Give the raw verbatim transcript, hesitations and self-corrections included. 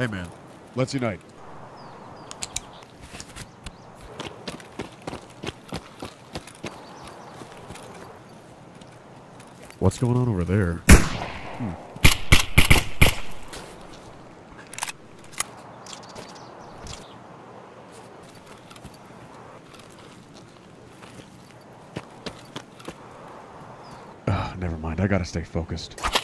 Hey, man. Let's unite. What's going on over there? Hmm. Ugh, never mind. I gotta stay focused.